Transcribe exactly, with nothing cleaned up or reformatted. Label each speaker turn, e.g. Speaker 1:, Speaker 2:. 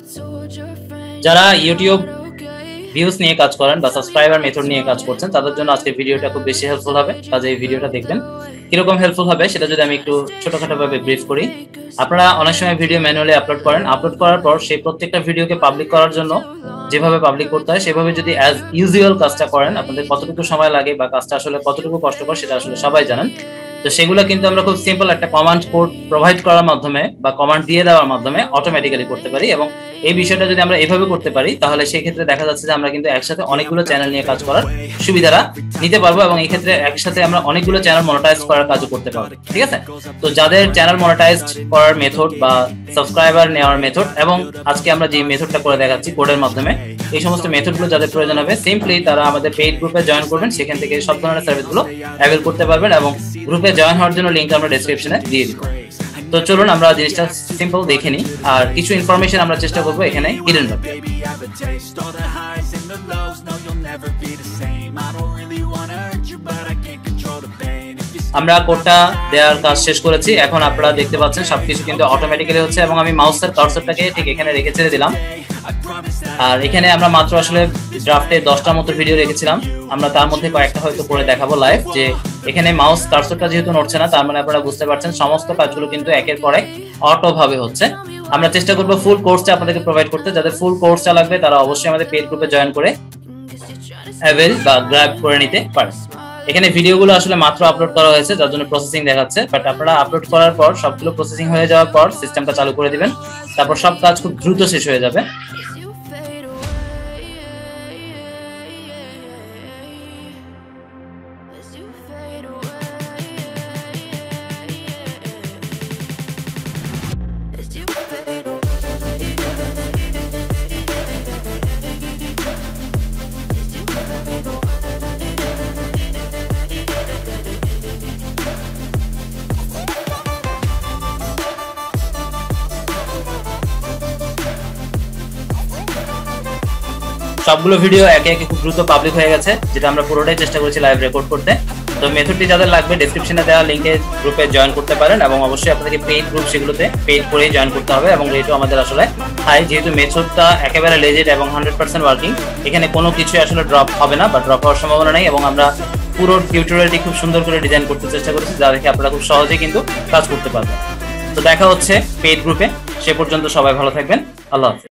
Speaker 1: যারা YouTube views নিয়ে কাজ করেন বা সাবস্ক্রাইবার মেথড নিয়ে কাজ করছেন তাদের জন্য আজকে ভিডিওটা খুব বেশি হেল্পফুল হবে। কাজে এই ভিডিওটা দেখবেন। কিরকম হেল্পফুল হবে সেটা যদি আমি একটু ছোটখাটো ভাবে ব্রিফ করি। আপনারা অনেক সময় ভিডিও ম্যানুয়ালি আপলোড করেন, আপলোড করার পর সেই প্রত্যেকটা ভিডিওকে পাবলিক করার জন্য যেভাবে পাবলিক করতে হয় সেভাবে যদি অ্যাজ ইউজুয়াল কাজটা করেন, আপনাদের কতটুকু সময় লাগে বা কাজটা আসলে কতটুকু কষ্টকর সেটা আসলে সবাই জানেন। তো সেগুলো কিন্তু আমরা খুব সিম্পল একটা কমান্ড কোড প্রোভাইড করার মাধ্যমে বা কমান্ড দিয়ে দেওয়ার মাধ্যমে অটোমেটিক্যালি করতে পারি। এবং এই বিষয়টা যদি আমরা এভাবে করতে পারি তাহলে সেই ক্ষেত্রে দেখা যাচ্ছে যে আমরা কিন্তু একসাথে অনেকগুলো চ্যানেল নিয়ে কাজ করার সুবিধাটা নিতে পারবো এবং এই ক্ষেত্রে একসাথে আমরা অনেকগুলো চ্যানেল মনিটাইজ করার কাজও করতে পারবো। ঠিক আছে, তো যাদের চ্যানেল মনিটাইজড করার মেথড বা সাবস্ক্রাইবার নেওয়ার মেথড এবং আজকে আমরা যে মেথডটা করে দেখাচ্ছি কোডের মাধ্যমে, এই সমস্ত মেথডগুলো যাদের প্রয়োজন হবে সিম্পলি তারা আমাদের পেইড গ্রুপে জয়েন করবেন। সেখান থেকে সব ধরনের সার্ভিসগুলো অ্যাভেল করতে পারবেন এবং গ্রুপে জয়েন হওয়ার জন্য লিংক আমরা ডেসক্রিপশনে দিয়ে দিব। তো চলুন আমরা জিনিসটা সিম্পল দেখে নিই আর কিছু ইনফরমেশন আমরা চেষ্টা করবো এখানে হিডেন রাখতে। আমরা কোডটা দেওয়ার কাজ শেষ করেছি, এখন আপনারা দেখতে পাচ্ছেন সবকিছু কিন্তু অটোমেটিক্যালি হচ্ছে এবং আমি মাউসের কার্সরটাকে ঠিক এখানে রেখে ছেড়ে দিলাম। আর এখানে আমরা মাত্র আসলে ড্রাফটে দশটার মতো ভিডিও রেখেছিলাম, আমরা তার মধ্যে কয়েকটা হয়তো করে দেখাবো লাইভ। যে এখানে মাউস কার্সরটা যেহেতু নড়ছে না তার মানে আপনারা বুঝতে পারছেন সমস্ত কাজগুলো কিন্তু একের পর এক অটো ভাবে হচ্ছে। আমরা চেষ্টা করবো ফুল কোর্সটা আপনাদেরকে প্রোভাইড করতে। যাদের ফুল কোর্সটা লাগবে তারা অবশ্যই আমাদের পেইড গ্রুপে জয়েন করে অ্যাভেল বা গ্র্যাব করে নিতে পারেন। এখানে ভিডিওগুলো আসলে মাত্র আপলোড করা হয়েছে যার জন্য প্রসেসিং দেখাচ্ছে, বাট আপনারা আপলোড করার পর সবগুলো প্রসেসিং হয়ে যাওয়ার পর সিস্টেমটা চালু করে দিবেন, তারপর সব কাজ খুব দ্রুত শেষ হয়ে যাবে। সবগুলো ভিডিও একে একে খুব দ্রুত পাবলিক হয়ে গেছে, যেটা আমরা পুরোটাই চেষ্টা করেছি লাইভ রেকর্ড করতে। তো মেথডটি যাদের লাগবে ডেসক্রিপশনে দেওয়া লিংকে গ্রুপে জয়েন করতে পারেন এবং অবশ্যই আপনাদেরকে পেইড গ্রুপ সেগুলোতে পেইড করেই জয়েন করতে হবে এবং রেটও আমাদের আসলে হাই, যেহেতু মেথডটা একেবারে লেজেড এবং হান্ড্রেড পার্সেন্ট ওয়ার্কিং। এখানে কোনো কিছু আসলে ড্রপ হবে না বা ড্রপ হওয়ার সম্ভাবনা নেই এবং আমরা পুরো টিউটোরিয়ালটি খুব সুন্দর করে ডিজাইন করতে চেষ্টা করেছি যা দেখে আপনারা খুব সহজেই কিন্তু কাজ করতে পারবেন। তো দেখা হচ্ছে পেইড গ্রুপে, সে পর্যন্ত সবাই ভালো থাকবেন। আল্লাহ হাফেজ।